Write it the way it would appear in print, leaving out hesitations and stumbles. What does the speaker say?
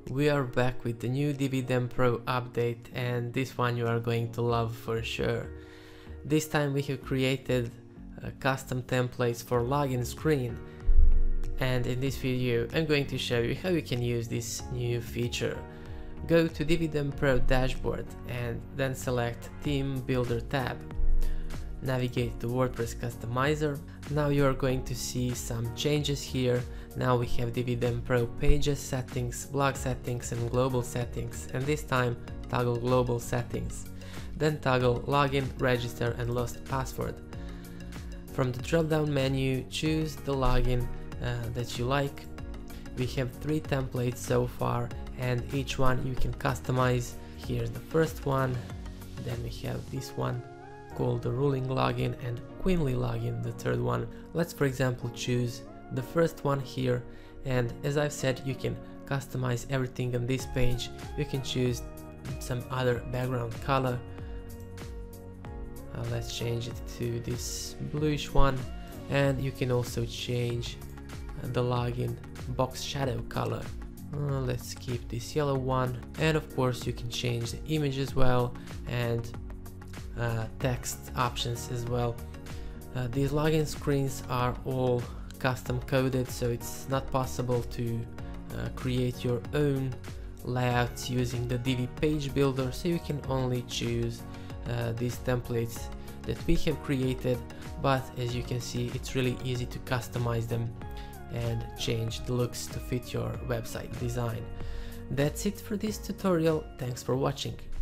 We are back with the new Divi Den Pro update, and this one you are going to love for sure. This time we have created custom templates for login screen, and in this video I'm going to show you how you can use this new feature. Go to Divi Den Pro dashboard and then select Theme Builder tab. Navigate to WordPress Customizer. Now you are going to see some changes here. Now we have Divi Den Pro pages settings, blog settings and global settings, and this time toggle global settings. Then toggle login, register and lost password. From the drop down menu, choose the login that you like. We have 3 templates so far, and each one you can customize. Here's the first one, then we have this one called the ruling login and queenly login, the third one. Let's for example choose the first one here, and as I've said, you can customize everything on this page. You can choose some other background color. Let's change it to this bluish one, and you can also change the login box shadow color. Let's keep this yellow one, and of course you can change the image as well and text options as well. These login screens are all custom coded, so it's not possible to create your own layouts using the Divi page builder, so you can only choose these templates that we have created, but as you can see it's really easy to customize them and change the looks to fit your website design. That's it for this tutorial. Thanks for watching.